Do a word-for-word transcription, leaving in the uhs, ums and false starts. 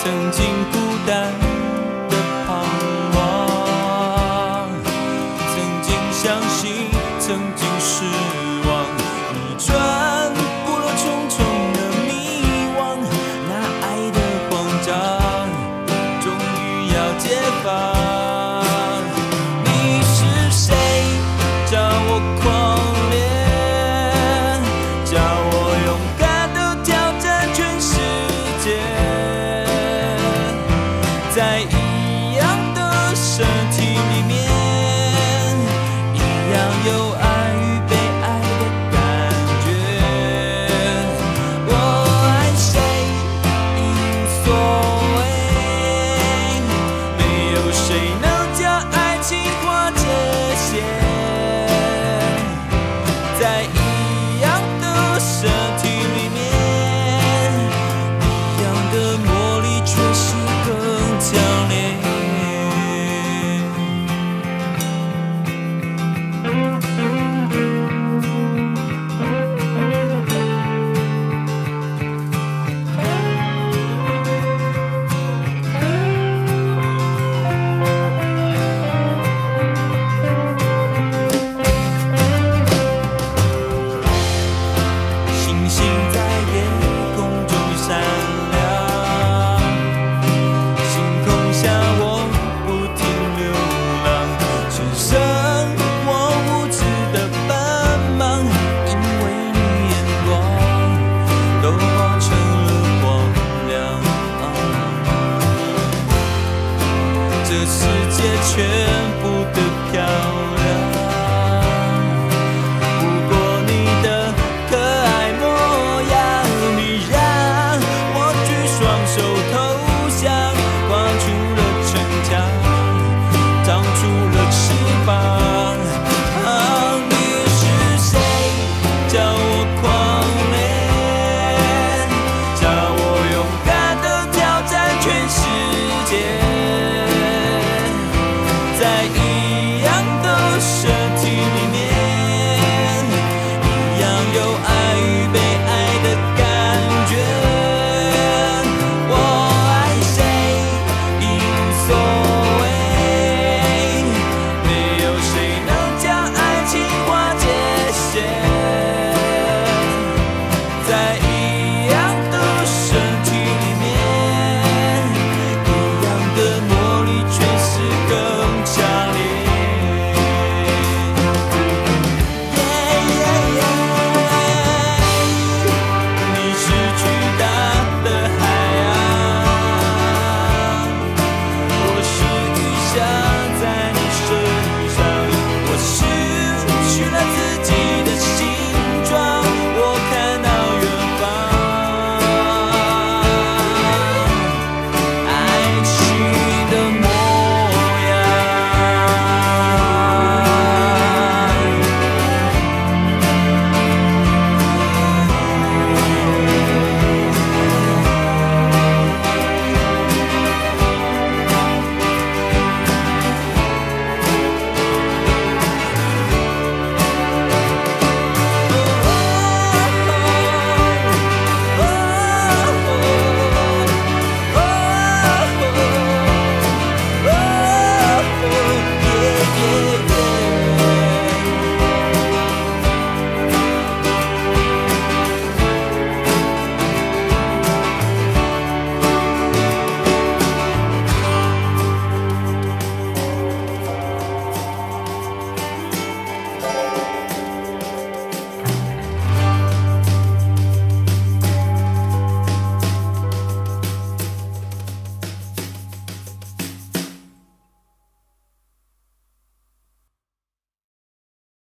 曾经孤单的彷徨，曾经相信，曾经失望，你穿过了重重的迷惘，那爱的慌张，终于要解放。你是谁？叫我狂烈，叫我勇敢地挑战全世界，在一样的身体里面，一样有爱与被爱的感觉。我爱谁已无所谓，没有谁能将爱情划界限。在一样的身体里面，一样的魔力却是更强烈。星星在夜空中闪亮，星空下我不停流浪，只剩我无知的奔忙，因为你眼光都化成了光亮。这世界全部的漂亮，不过你的可爱模样，你让我举双手投